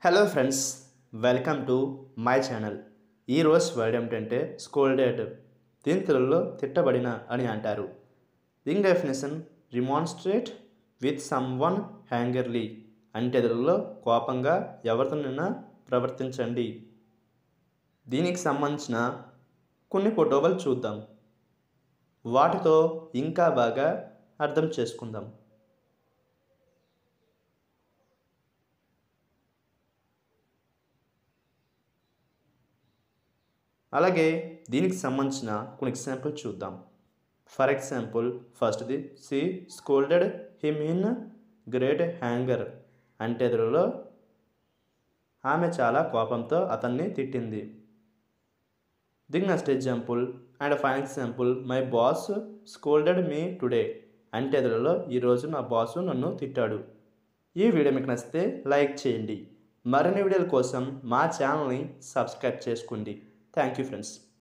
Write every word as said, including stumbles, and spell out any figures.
Hello friends, welcome to my channel. ఈరోజు word ఏమిటంటే scolded. దీని తెలుగులో తిట్టబడిన అని అంటారు. దీని definition remonstrate with someone angrily అంటే తెలుగులో కోపంగా ఎవరితోనైనా ప్రవర్తించండి. దీనికి సంబంధించిన కొన్ని ఫోటోలు చూద్దాం. వాటితో ఇంకా బాగా అర్థం చేసుకుందాం. అలాగే దీనికి సంబంధించిన కొన్ని ఎగ్జాంపుల్ చూద్దాం. ఫర్ ఎగ్జాంపుల్ ఫస్ట్ది she scolded him in great anger అంటే తెలుగులో ఆమె చాలా కోపంతో అతన్ని తిట్టింది. దీని next example and final example my boss scolded me today అంటే తెలుగులో ఈరోజు నా బాసు నన్ను తిట్టాడు. ఈ వీడియో మీకు నచ్చితే లైక్ చేయండి. మరిన్ని వీడియోల కోసం మా ఛానల్ని సబ్స్క్రైబ్ చేసుకోండి. Thank you, friends.